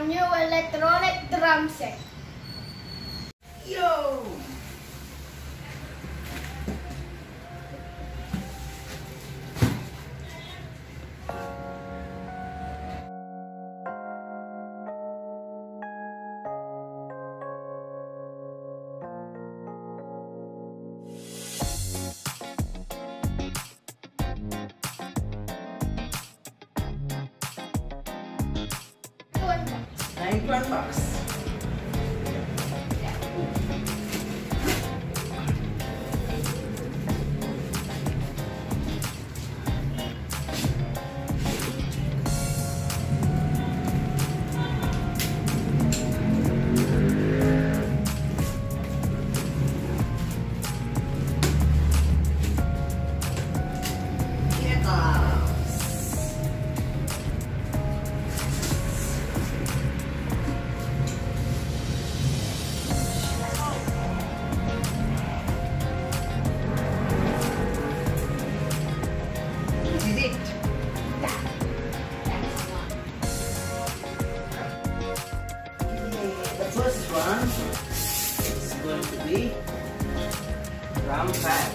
new electronic drum set. Yo! $91. First one is going to be drum pad.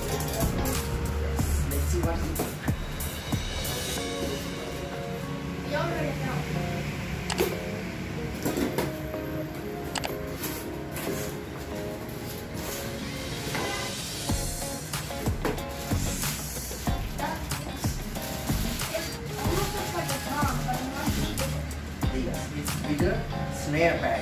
Let's see what's in it. You already know. It almost looks like a drum, but not bigger. Yes, it's bigger snare pad.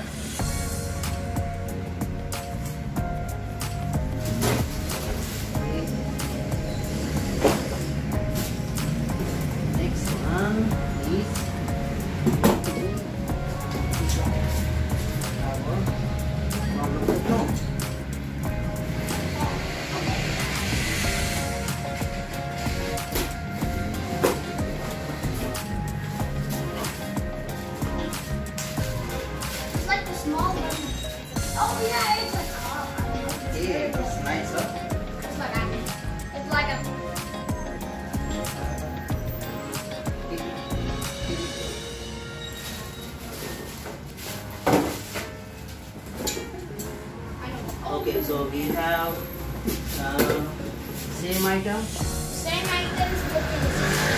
Next one is our drum. It's like the small one. Oh yeah, it's like Yeah, it's nice, huh? It's like a I don't know. Okay, so we have same item, Same items, but the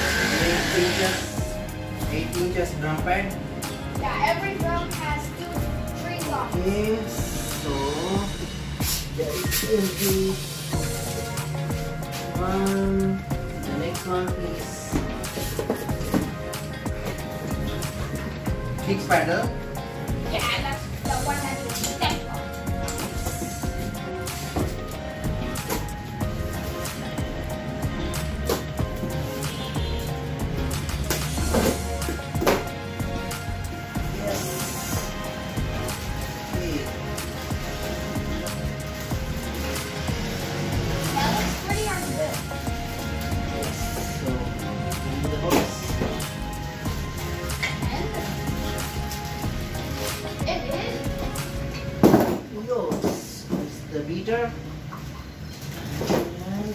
same. 8 inches drum pad. Yeah, every drum has 3 locks. Okay, so there is the one. The next one is fixed pedal. Yeah, that's the one that you step on. Yes. Okay. That looks pretty darn good. Yes. So into the box. And it is. Yours is the beater. And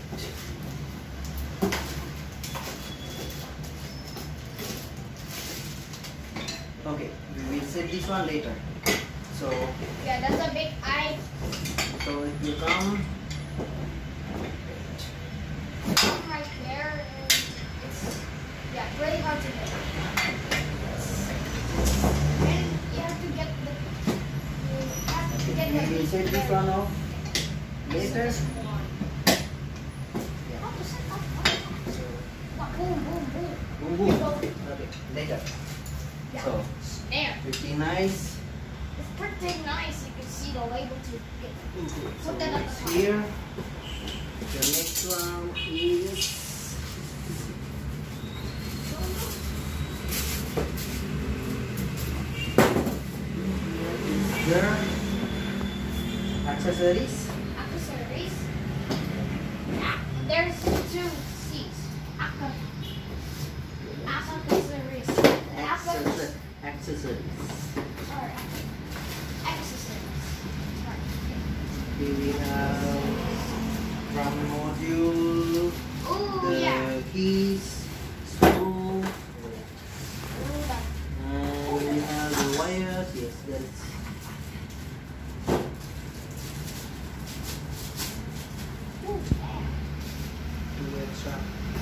okay, we will set this one later. So Yeah, that's a big eye. so if you come Right there, and it's really hard to get. And you have to get we will set this one off later. Yeah. So Boom, boom, boom. boom boom. Okay, later. Yeah. So There. pretty nice. It's pretty nice. You can see the label to get. So Put that at the it's top. here. The next one is the accessories. Accessories. Yeah, there's 2 C's. Accessories. Accessories. Alright. Accessories. Here we have drum module, Ooh, the yeah. keys, screw, Ooh, that. and we have That's Ooh, two extra.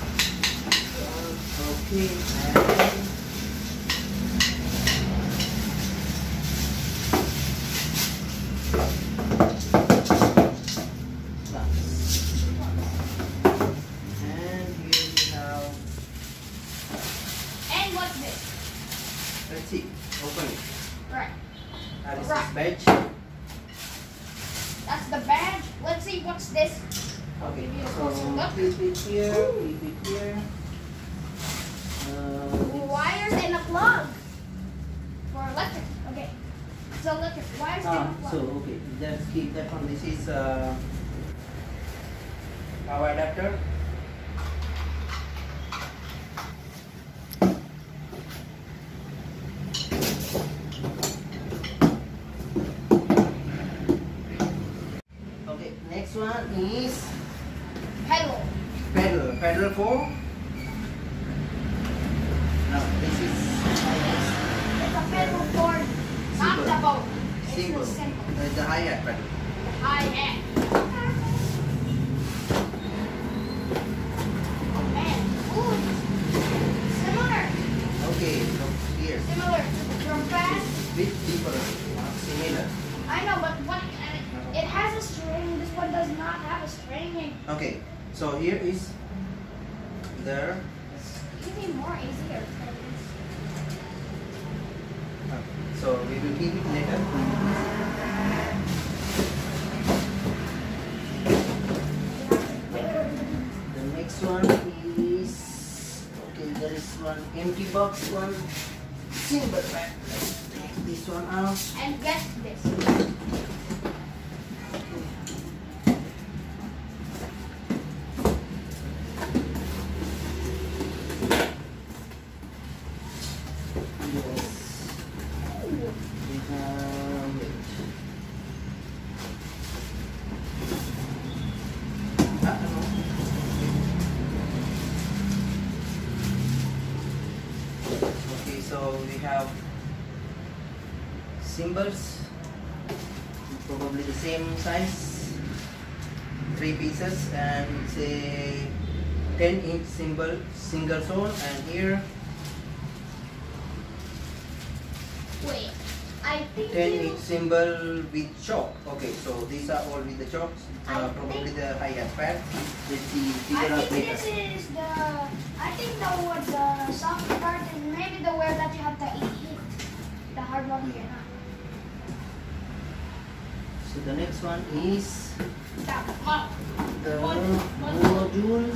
Okay, and and here we have. and what's this? Let's see. Open it. Right. That is Right. his badge. That's the badge. Let's see what's this. Okay, Give you a so closer look. keep it here, keep it here. Wires and a plug for electric. Okay. So electric wires and a plug. So okay, let's keep that one. This is power adapter. Okay, next one is Pedal. pedal for. Now this is It's a pedal for not the boat. It's symbol. the symbol. The hi-hat pedal. Hi-hat. Oh man. Ooh. Similar. Okay, so here. Similar to the drum pad. Bit different, not similar. I know, but what? It has a string. This one does not have a string. Okay, so here is there. It's even more easier. So we will keep it later. The next one is okay. There is one empty box, one single pack. Let's take this one out. And get this. Okay, so we have symbols, probably the same size, 3 pieces, and it's a 10-inch symbol, single zone, and here Wait, I think 10-inch symbol with chalk. Okay, so these are all with the chalks, I probably think- the hi-hat pad. Let's see, I figure out think later. this is the. I think the soft part is maybe the where that you have to hit the hard one here. Huh? So the next one is That one. the One. module.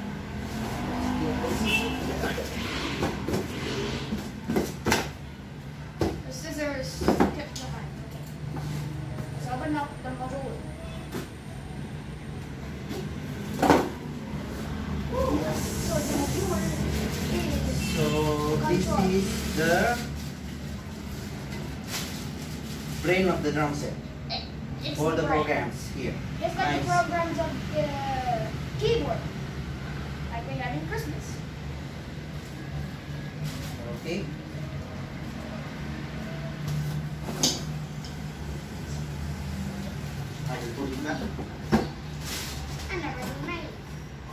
The scissors tip behind. Okay. So open up the module. Yes. So the module is. So this Control. is the brain of the drum set. It's All the brain. programs here. It's like the Nice. programs of the keyboard, like we had in Christmas. Okay. I will put it back. I never even made it.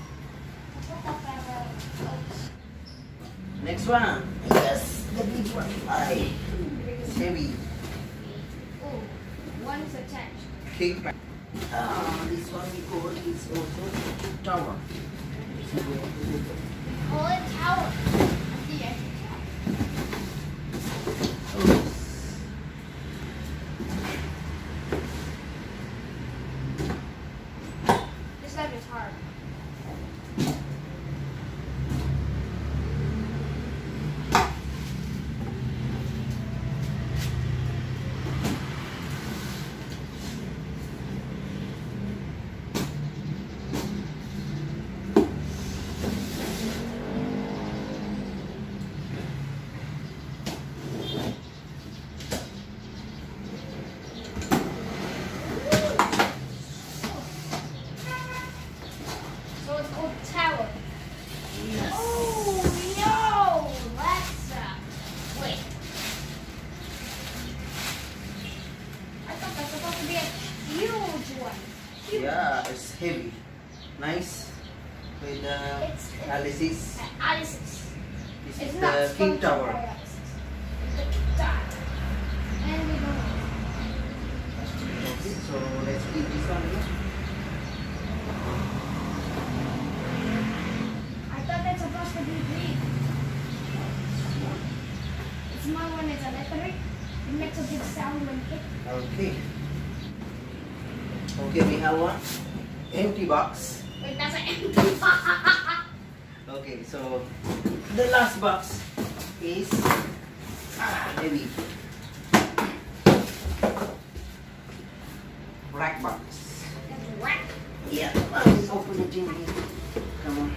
Next one. Yes, the big one. Aye. It's heavy. Oh, one is attached. Kick back. This one we call is also tower. Call it tower. At the end. Oh. This time is hard. huge. Yeah, it's heavy. Nice. With the Alice's. Alice's. This It's is not the King sponsored Tower. by Alice's. It's the King Tower. And we don't know. Okay, so let's keep this one. I thought that's supposed to be green. It's not when it's electric. It makes a big sound when hit. Okay. Okay, we have one empty box. Wait, that's an empty box. Okay, so the last box is maybe black box. That's whack. Yeah, let's open it in here. Come on.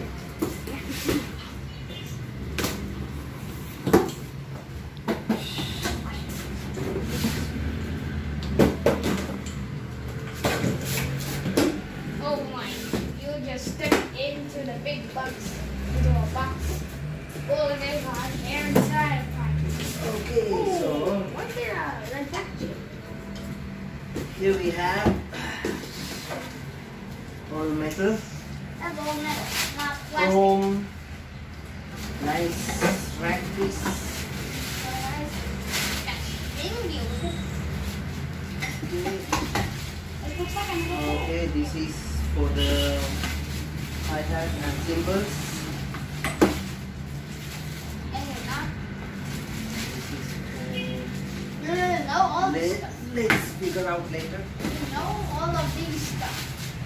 Oh my, you just stepped into the big box, into a box. Oh, there's a air inside. Okay, so What's there? Red packaging. here we have all metal, That's all metal, not plastic. chrome, nice rack piece. That's English. Okay. It looks like an apple. Okay, this is for the hi-hat and cymbals. And you're not. This is No, all this stuff. let's figure out later. No, all of these stuff.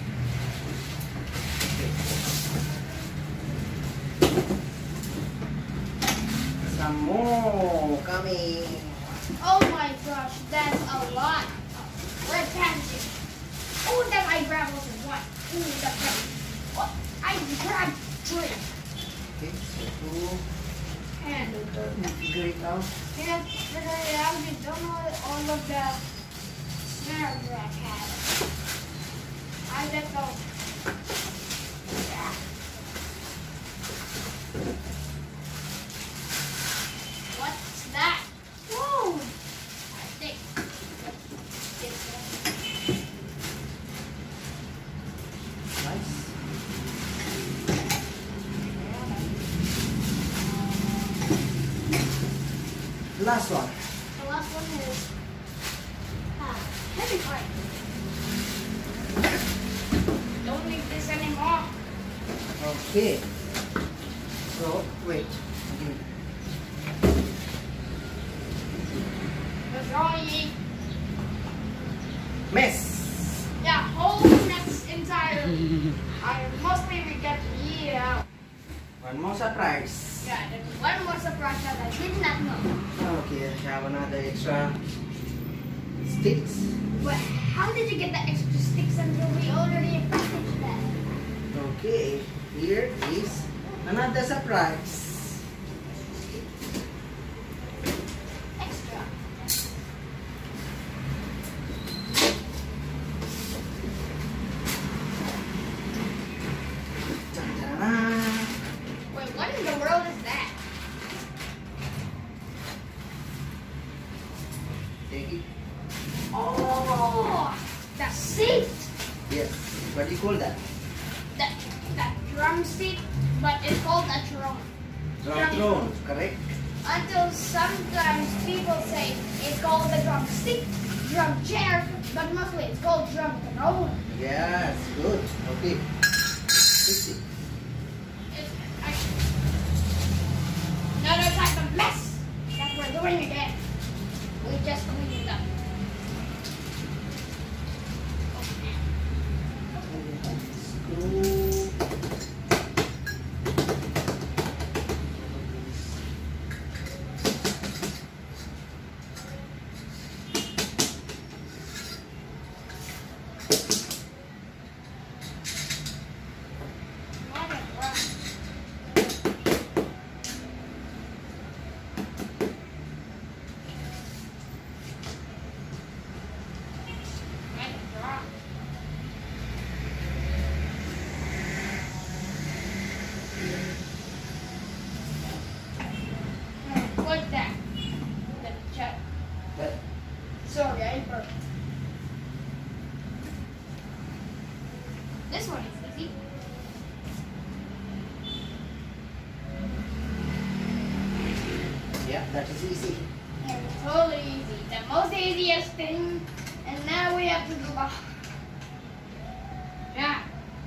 Some more coming. Oh my gosh, that's a lot of red packaging. Oh, that I grabbed was one. Ooh, that's heavy. What? I grabbed three. Okay, so And to figure it out. yeah, figure it out. You don't know all of the snares that I had. I let go. Yeah. What's that? Whoa! I think it's Nice. Last one. the last one is heavy part. Don't need this anymore. Okay. So wait. What's wrong, Yi? Mess. Yeah, whole mess entirely. I mostly we get Yi out. One more surprise. Yeah, there's one more surprise that I did not know. Okay, I have another extra sticks. But how did you get the extra sticks until we already packaged that? Okay, here is another surprise. Extra. Ta-da-da. Wait, what in the world is that? Take it. Oh, the seat. Yes. What do you call that? That drum seat, but it's called a throne. Throne, correct? Until sometimes people say it's called the drum stick, drum chair, but mostly it's called drum throne. Yes, good. Okay. Fix it. It's another type of mess that we're doing again. We just cleaned it up. Screw. This one is easy. Yeah, that is easy. And totally easy. The most easiest thing. And now we have to do the... Yeah.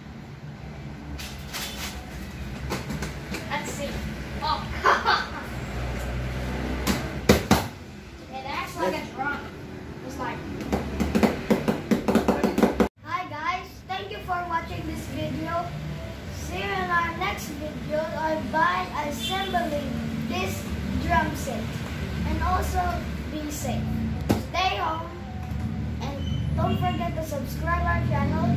Let's see. Oh. It acts like a drum. It's like... Hi guys, thank you for watching this video. See you in our next video on by assembling this drum set. And also be safe. Stay home and don't forget to subscribe our channel